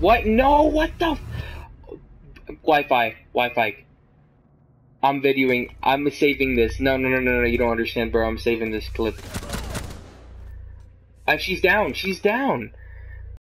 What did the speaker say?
What? No, what the Wi-Fi. I'm videoing. I'm saving this. No, you don't understand, bro. I'm saving this clip. She's down.